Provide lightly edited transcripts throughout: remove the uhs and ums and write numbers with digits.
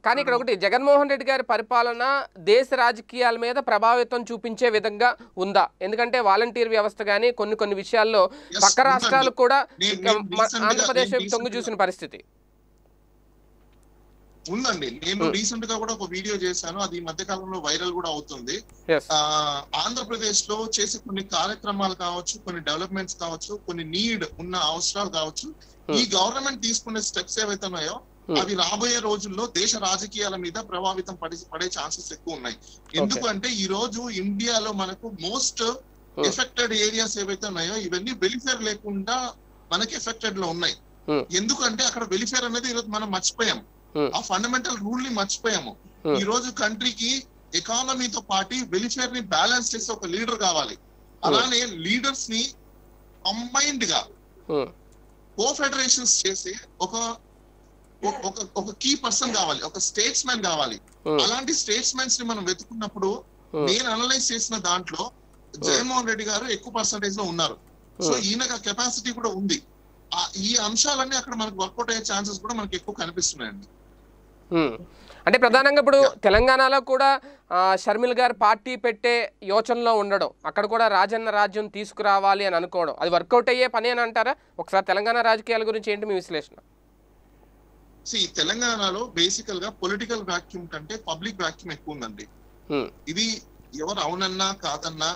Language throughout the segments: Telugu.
కానీ ఇక్కడ ఒకటి జగన్మోహన్ రెడ్డి గారి పరిపాలన దేశ రాజకీయాల మీద ప్రభావితం చూపించే విధంగా ఉందా? ఎందుకంటే వాలంటీర్ వ్యవస్థ కానీ కొన్ని విషయాల్లో పక్క రాష్ట్రాలు కూడా ఆంధ్రప్రదేశ్ వైపు తొంగి చూసిన పరిస్థితి ఉందండి. నేను రీసెంట్ గా కూడా ఒక వీడియో చేశాను, అది ఈ మధ్య కాలంలో వైరల్ కూడా అవుతుంది. ఆంధ్రప్రదేశ్ లో చేసే కొన్ని కార్యక్రమాలు కావచ్చు, కొన్ని డెవలప్మెంట్స్ కావచ్చు, కొన్ని నీడ్ ఉన్న అవసరాలు కావచ్చు, ఈ గవర్నమెంట్ తీసుకునే స్టెప్స్ ఏవైతే ఉన్నాయో అవి రాబోయే రోజుల్లో దేశ రాజకీయాల మీద ప్రభావితం పడే ఛాన్సెస్ ఎక్కువ ఉన్నాయి. ఎందుకంటే ఈ రోజు ఇండియాలో మనకు మోస్ట్ ఎఫెక్టెడ్ ఏరియాస్ ఏవైతే ఉన్నాయో ఇవన్నీ వెలిఫేర్ లేకుండా మనకి ఎఫెక్టెడ్ లో ఉన్నాయి. ఎందుకంటే అక్కడ వెలిఫేర్ అనేది ఈరోజు మనం మర్చిపోయాం, ఆ ఫండమెంటల్ రూల్ ని మర్చిపోయాము. ఈ రోజు కంట్రీకి ఎకానమీతో పాటు వెలిఫేర్ ని బ్యాలెన్స్ చేసే ఒక లీడర్ కావాలి. అలానే లీడర్స్ ని కంబైన్డ్ గా కోఫెడరేషన్స్ చేసే ఒక కీ పర్సన్ కావాలి, ఒక స్టేట్స్ మ్యాన్ కావాలి. అలాంటి స్టేట్స్ మ్యాన్స్ ని మనం వెతుకున్నప్పుడు నేను అనలైజ్ చేసిన దాంట్లో జగన్మోహన్ రెడ్డి గారు ఎక్కువ పర్సంటేజ్ లో ఉన్నారు. సో ఈయనకు కెపాసిటీ కూడా ఉంది. ఈ అంశాలన్నీ అక్కడ మనకు వర్కౌట్ అయ్యే ఛాన్సెస్ కూడా మనకి ఎక్కువ కనిపిస్తున్నాయండి. అంటే ప్రధానంగా ఇప్పుడు తెలంగాణలో కూడా షర్మిల గారు పార్టీ పెట్టే యోచనలో ఉండడం, అక్కడ కూడా రాజన్న రాజ్యం తీసుకురావాలి అని అనుకోవడం, అది వర్కౌట్ అయ్యే పని అని అంటారా? ఒకసారి తెలంగాణ రాజకీయాల గురించి ఏంటి మీ విశ్లేషణ? తెలంగాణలో బేసికల్ గా పొలిటికల్ వాక్యూమ్ కంటే పబ్లిక్ వాక్యూమ్ ఎక్కువ ఉందండి. ఇది ఎవరు అవునన్నా కాదన్నా,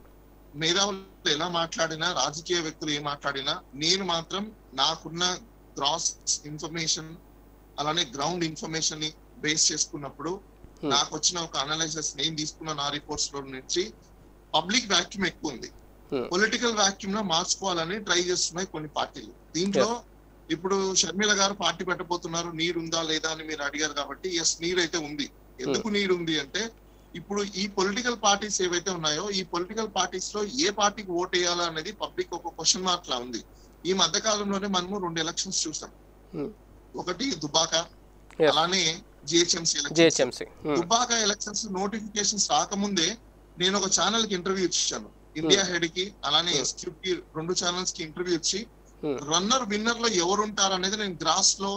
మేధావులు ఎలా మాట్లాడినా, రాజకీయ వ్యక్తులు ఏం మాట్లాడినా, నేను మాత్రం నాకున్న గ్రాస్ ఇన్ఫర్మేషన్ అలానే గ్రౌండ్ ఇన్ఫర్మేషన్ ని బేస్ చేసుకున్నప్పుడు నాకు వచ్చిన ఒక అనాలిసిస్ నేను తీసుకున్న నా రిపోర్ట్స్ లో నుంచి పబ్లిక్ వాక్యూమ్ ఎక్కువ ఉంది. పొలిటికల్ వాక్యూమ్ లో మార్చుకోవాలని ట్రై చేస్తున్నాయి కొన్ని పార్టీలు. దీంట్లో ఇప్పుడు షర్మిల గారు పార్టీ పెట్టబోతున్నారు, నీడ్ ఉందా లేదా అని మీరు అడిగారు కాబట్టి ఎస్, నీడ్ అయితే ఉంది. ఎందుకు నీడ్ ఉంది అంటే ఇప్పుడు ఈ పొలిటికల్ పార్టీస్ ఏవైతే ఉన్నాయో ఈ పొలిటికల్ పార్టీస్ లో ఏ పార్టీకి ఓట్ వేయాలా అనేది పబ్లిక్ ఒక క్వశ్చన్ మార్క్ లా ఉంది. ఈ మధ్య కాలంలోనే మనము 2 ఎలక్షన్స్ చూసాం. ఒకటి దుబాకా, అలానే GHMC elections. Dubbaka elections notifications రాకముందే నేను ఒక ఛానల్ కి ఇంటర్వ్యూ ఇచ్చాను, ఇండియా హెడ్ కి అలానే ఎస్క్యూబ్ కి, 2 ఛానల్స్ కి ఇంటర్వ్యూ ఇచ్చి రన్నర్ విన్నర్ లో ఎవరు ఉంటారు అనేది నేను గ్రాస్ లో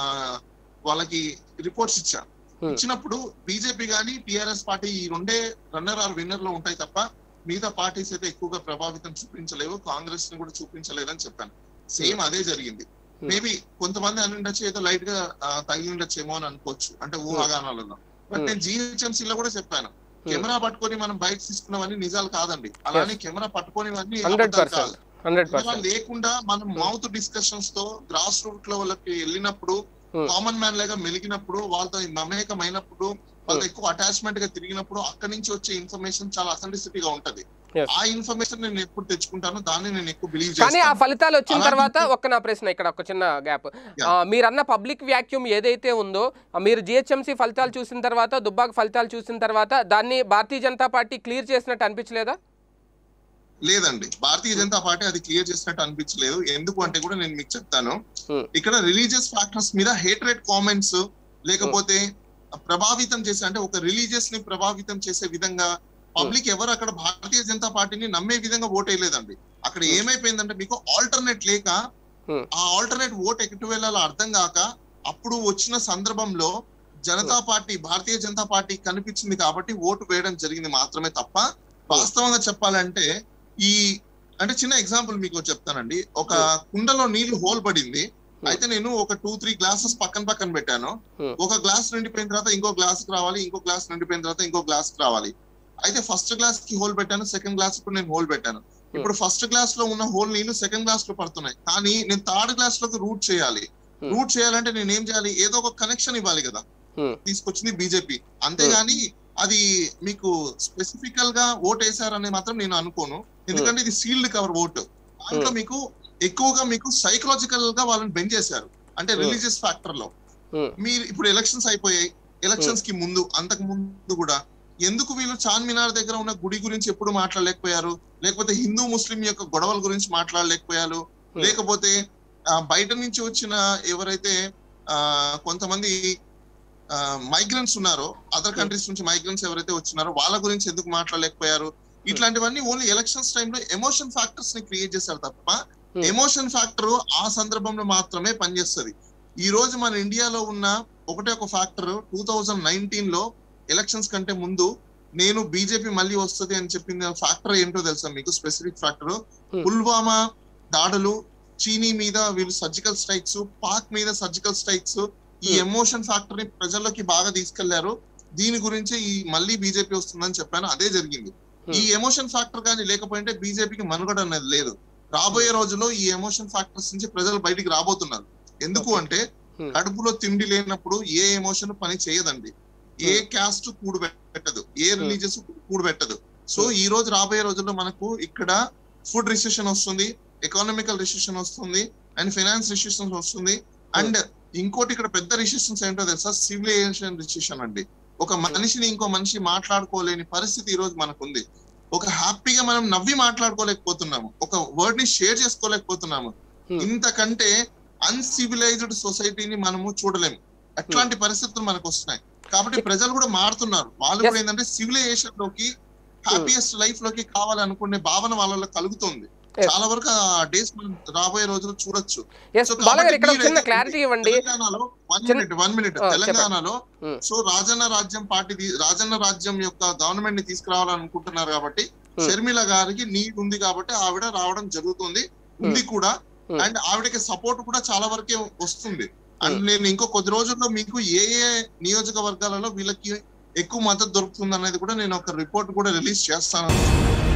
వాళ్ళకి రిపోర్ట్స్ ఇచ్చాను. ఇచ్చినప్పుడు బీజేపీ గానీ టిఆర్ఎస్ పార్టీ ఈ 2 రన్నర్ ఆర్ విన్నర్ లో ఉంటాయి తప్ప మిగతా పార్టీస్ అయితే ఎక్కువగా ప్రభావితం చూపించలేవు, కాంగ్రెస్ ని కూడా చూపించలేదని చెప్పాను. సేమ్ అదే జరిగింది. మేబీ కొంతమంది అని ఉండొచ్చు, ఏదో లైట్ గా తగిలి ఉండొచ్చేమో అని అనుకోవచ్చు, అంటే ఊహాగానాలలో. బట్ నేను జిహెచ్ఎంసీలో కూడా చెప్పాను, కెమెరా పట్టుకొని మనం బైక్ తీసుకున్నవన్నీ నిజాలు కాదండి, అలానే కెమెరా పట్టుకునేవన్నీ కాదు. లేకుండా మనం మౌత్ డిస్కషన్స్ తో గ్రాస్ రూట్ లో వాళ్ళకి వెళ్ళినప్పుడు, కామన్ మ్యాన్ లాగా మెలిగినప్పుడు, వాళ్ళతో మమేకమైనప్పుడు, వాళ్ళతో ఎక్కువ అటాచ్మెంట్ గా తిరిగినప్పుడు అక్కడి నుంచి వచ్చే ఇన్ఫర్మేషన్ చాలా అథెంటిసిటీగా ఉంటది. ఆ ఇన్ఫర్మేషన్ నేను ఎప్పుడు తెచ్చుకుంటాను, దాన్ని నేను ఎక్కువ బిలీవ్ చేస్తాను. కానీ ఆ ఫలితాలు వచ్చిన తర్వాత నా ప్రశ్న ఇక్కడ ఒక చిన్న గ్యాప్, మీరన్న పబ్లిక్ వ్యాక్యూమ్ ఏదైతే ఉందో, మీరు జిహెచ్ఎంసీ ఫలితాలు చూసిన తర్వాత, దుబ్బాక ఫలితాలు చూసిన తర్వాత దాన్ని భారతీయ జనతా పార్టీ క్లియర్ చేసినట్టు అనిపించలేదా? లేదండి, భారతీయ జనతా పార్టీ అది క్లియర్ చేసినట్టు అనిపించలేదు. ఎందుకు అంటే కూడా నేను మీకు చెప్తాను. ఇక్కడ రిలీజియస్ ఫ్యాక్టర్స్ మీద హేట్రేట్ కామెంట్స్, లేకపోతే ప్రభావితం చేసే, అంటే ఒక రిలీజియస్ ని ప్రభావితం చేసే విధంగా పబ్లిక్ ఎవరు అక్కడ భారతీయ జనతా పార్టీని నమ్మే విధంగా ఓట్ వేయలేదండి. అక్కడ ఏమైపోయిందంటే మీకు ఆల్టర్నేట్ లేక, ఆ ఆల్టర్నేట్ ఓట్ ఎటు వెళ్ళాలో అర్థం కాక, అప్పుడు వచ్చిన సందర్భంలో జనతా పార్టీ, భారతీయ జనతా పార్టీ కనిపించింది కాబట్టి ఓటు వేయడం జరిగింది మాత్రమే తప్ప, వాస్తవంగా చెప్పాలంటే అంటే చిన్న ఎగ్జాంపుల్ మీకు చెప్తానండి. ఒక కుండలో నీళ్లు హోల్ పడింది, అయితే నేను ఒక 2-3 గ్లాసెస్ పక్కన పెట్టాను. ఒక గ్లాస్ నిండిపోయిన తర్వాత ఇంకో గ్లాస్ కి రావాలి, ఇంకో గ్లాస్ నిండిపోయిన తర్వాత ఇంకో గ్లాస్ కి రావాలి. అయితే ఫస్ట్ గ్లాస్ కి హోల్ పెట్టాను, సెకండ్ గ్లాస్ కు నేను హోల్ పెట్టాను. ఇప్పుడు ఫస్ట్ గ్లాస్ లో ఉన్న హోల్ నీళ్లు సెకండ్ గ్లాస్ లో పడుతున్నాయి, కానీ నేను థర్డ్ గ్లాస్ లోకి రూట్ చేయాలి. రూట్ చేయాలంటే నేను ఏం చేయాలి, ఏదో ఒక కనెక్షన్ ఇవ్వాలి కదా. తీసుకొచ్చింది బీజేపీ, అంతేగాని అది మీకు స్పెసిఫికల్ గా ఓట్ వేసారని మాత్రం నేను అనుకోను. ఎందుకంటే ఇది సీల్డ్ కవర్ ఓటు. దాంట్లో మీకు ఎక్కువగా మీకు సైకలాజికల్ గా వాళ్ళని బెండ్ చేశారు, అంటే రిలీజియస్ ఫ్యాక్టర్ లో. మీరు ఇప్పుడు ఎలక్షన్స్ అయిపోయాయి, ఎలక్షన్స్ కి ముందు, అంతకు ముందు కూడా ఎందుకు వీళ్ళు చార్మినార్ దగ్గర ఉన్న గుడి గురించి ఎప్పుడు మాట్లాడలేకపోయారు, లేకపోతే హిందూ ముస్లిం యొక్క గొడవల గురించి మాట్లాడలేకపోయారు, లేకపోతే బయట నుంచి వచ్చిన ఎవరైతే కొంతమంది మైగ్రెంట్స్ ఉన్నారో, అదర్ కంట్రీస్ నుంచి మైగ్రెంట్స్ ఎవరైతే వచ్చినారో వాళ్ళ గురించి ఎందుకు మాట్లాడలేకపోయారు. ఇట్లాంటివన్నీ ఓన్లీ ఎలక్షన్స్ టైంలో ఎమోషన్ ఫ్యాక్టర్స్ ని క్రియేట్ చేశారు తప్ప, ఎమోషన్ ఫ్యాక్టర్ ఆ సందర్భంలో మాత్రమే పనిచేస్తుంది. ఈ రోజు మన ఇండియాలో ఉన్న ఒకటే ఒక ఫ్యాక్టర్ 2019 లో ఎలక్షన్స్ కంటే ముందు నేను బీజేపీ మళ్ళీ వస్తుంది అని చెప్పింది ఫ్యాక్టర్ ఏంటో తెలుసా మీకు? స్పెసిఫిక్ ఫ్యాక్టర్ పుల్వామా దాడులు, చీనీ మీద వీళ్ళు సర్జికల్ స్ట్రైక్స్, పాక్ మీద సర్జికల్ స్ట్రైక్స్, ఈ ఎమోషన్ ఫ్యాక్టర్ ని ప్రజల్లోకి బాగా తీసుకెళ్లారు. దీని గురించి ఈ మళ్ళీ బీజేపీ వస్తుందని చెప్పాను, అదే జరిగింది. ఈ ఎమోషన్ ఫ్యాక్టర్ కానీ లేకపోయింటే బీజేపీకి మనుగడ అనేది లేదు. రాబోయే రోజుల్లో ఈ ఎమోషన్ ఫ్యాక్టర్స్ నుంచి ప్రజలు బయటికి రాబోతున్నారు. ఎందుకు అంటే కడుపులో తిండి లేనప్పుడు ఏ ఎమోషన్ పని చేయదండి, ఏ క్యాస్ట్ కూడబెట్టదు, ఏ రిలీజియస్ కూడబెట్టదు. సో ఈ రోజు రాబోయే రోజుల్లో మనకు ఇక్కడ ఫుడ్ రిసెషన్ వస్తుంది, ఎకానమికల్ రిసెషన్ వస్తుంది, అండ్ ఫైనాన్స్ రిసెషన్ వస్తుంది. అండ్ ఇంకోటి ఇక్కడ పెద్ద రిసెషన్స్ ఏంటో తెలుసా? సివిలైజేషన్ రిసెషన్ అండి. ఒక మనిషిని ఇంకో మనిషి మాట్లాడుకోలేని పరిస్థితి ఈ రోజు మనకు ఉంది. ఒక హ్యాపీగా మనం నవ్వి మాట్లాడుకోలేకపోతున్నాము, ఒక వర్డ్ ని షేర్ చేసుకోలేకపోతున్నాము. ఇంతకంటే అన్సివిలైజ్డ్ సొసైటీని మనము చూడలేము. అట్లాంటి పరిస్థితులు మనకు వస్తున్నాయి. కాబట్టి ప్రజలు కూడా మారుతున్నారు. వాళ్ళు కూడా ఏంటంటే సివిలైజేషన్ లోకి, హ్యాపీయెస్ట్ లైఫ్ లోకి కావాలనుకునే భావన వాళ్ళలో కలుగుతుంది. చాలా వరకు ఆ డేస్ మనం రాబోయే రోజులు చూడొచ్చు. తెలంగాణలో 1 మినిట్ తెలంగాణలో సో రాజన్న రాజ్యం యొక్క గవర్నమెంట్ ని తీసుకురావాలనుకుంటున్నారు కాబట్టి షర్మిల గారికి నీడ్ ఉంది కాబట్టి ఆవిడ రావడం జరుగుతుంది, ఉంది కూడా. అండ్ ఆవిడకి సపోర్ట్ కూడా చాలా వరకే వస్తుంది. అండ్ నేను ఇంకో కొద్ది రోజుల్లో మీకు ఏ నియోజకవర్గాలలో వీళ్ళకి ఎక్కువ మద్దతు దొరుకుతుంది అనేది కూడా నేను ఒక రిపోర్ట్ కూడా రిలీజ్ చేస్తాను.